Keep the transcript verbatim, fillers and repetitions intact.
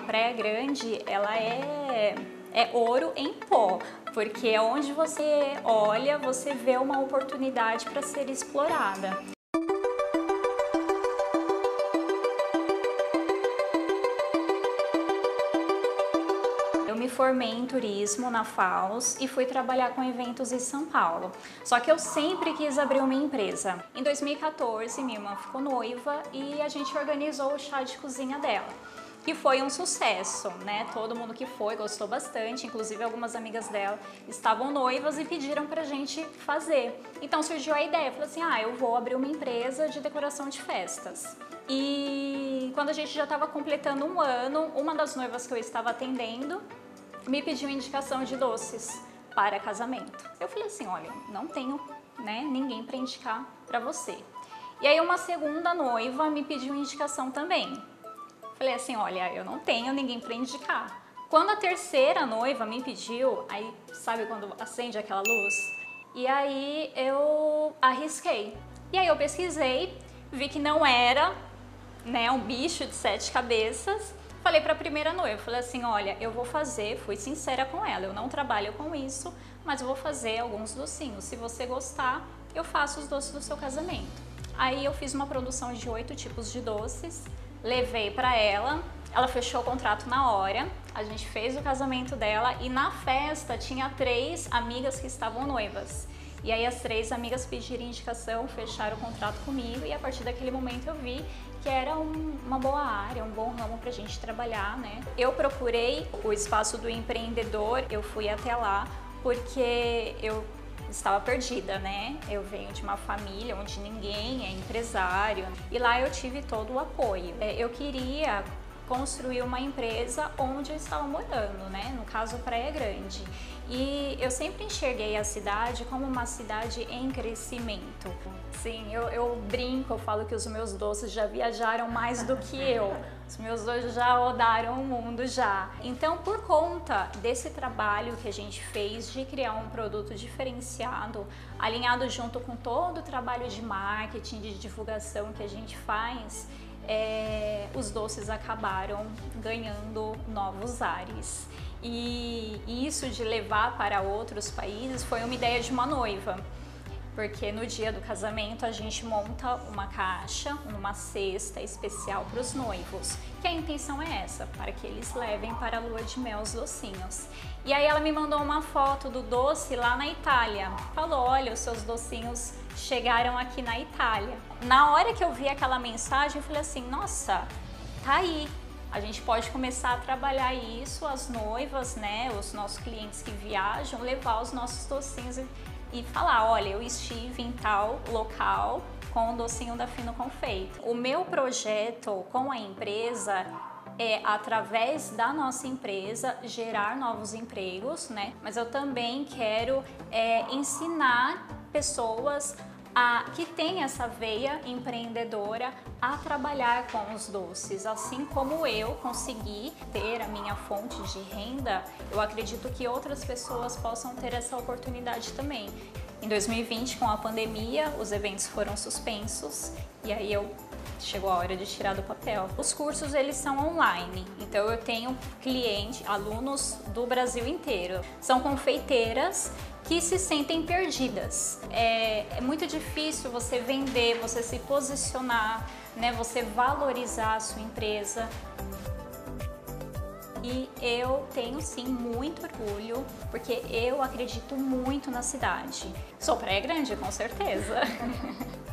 Praia Grande, ela é, é ouro em pó, porque é onde você olha, você vê uma oportunidade para ser explorada. Eu me formei em turismo na F A U S e fui trabalhar com eventos em São Paulo. Só que eu sempre quis abrir uma empresa. Em dois mil e quatorze, minha irmã ficou noiva e a gente organizou o chá de cozinha dela, que foi um sucesso, né? Todo mundo que foi gostou bastante, inclusive algumas amigas dela estavam noivas e pediram pra gente fazer. Então surgiu a ideia, eu falei assim, ah, eu vou abrir uma empresa de decoração de festas. E quando a gente já estava completando um ano, uma das noivas que eu estava atendendo me pediu indicação de doces para casamento. Eu falei assim, olha, não tenho, né, ninguém para indicar para você. E aí uma segunda noiva me pediu indicação também. Falei assim, olha, eu não tenho ninguém para indicar. Quando a terceira noiva me pediu, aí sabe quando acende aquela luz? E aí eu arrisquei. E aí eu pesquisei, vi que não era, né, um bicho de sete cabeças. Falei para a primeira noiva, falei assim, olha, eu vou fazer, fui sincera com ela, eu não trabalho com isso, mas eu vou fazer alguns docinhos. Se você gostar, eu faço os doces do seu casamento. Aí eu fiz uma produção de oito tipos de doces, levei para ela, ela fechou o contrato na hora, a gente fez o casamento dela e na festa tinha três amigas que estavam noivas. E aí as três amigas pediram indicação, fecharam o contrato comigo e a partir daquele momento eu vi que era um, uma boa área, um bom ramo pra gente trabalhar, né? Eu procurei o espaço do empreendedor, eu fui até lá porque eu estava perdida, né? Eu venho de uma família onde ninguém é empresário e lá eu tive todo o apoio. Eu queria construir uma empresa onde eu estava morando, né? No caso, Praia Grande. E eu sempre enxerguei a cidade como uma cidade em crescimento. Sim, eu, eu brinco, eu falo que os meus doces já viajaram mais do que eu. Os meus doces já rodaram o mundo já. Então, por conta desse trabalho que a gente fez de criar um produto diferenciado, alinhado junto com todo o trabalho de marketing, de divulgação que a gente faz, É, os doces acabaram ganhando novos ares. E isso de levar para outros países foi uma ideia de uma noiva, porque no dia do casamento a gente monta uma caixa, uma cesta especial para os noivos, que a intenção é essa, para que eles levem para a lua de mel os docinhos. E aí ela me mandou uma foto do doce lá na Itália, falou, olha, os seus docinhos chegaram aqui na Itália. Na hora que eu vi aquela mensagem, eu falei assim, nossa, tá aí. A gente pode começar a trabalhar isso, as noivas, né, os nossos clientes que viajam, levar os nossos docinhos e, e falar, olha, eu estive em tal local com o docinho da Fino Confeito. O meu projeto com a empresa é, através da nossa empresa, gerar novos empregos, né? Mas eu também quero é, ensinar pessoas a, que têm essa veia empreendedora a trabalhar com os doces. Assim como eu consegui ter a minha fonte de renda, eu acredito que outras pessoas possam ter essa oportunidade também. Em dois mil e vinte, com a pandemia, os eventos foram suspensos e aí eu chegou a hora de tirar do papel. Os cursos, eles são online, então eu tenho clientes, alunos do Brasil inteiro. São confeiteiras que se sentem perdidas. É, é muito difícil você vender, você se posicionar, né, você valorizar a sua empresa. E eu tenho sim muito orgulho, porque eu acredito muito na cidade. Sou Praia Grande, com certeza.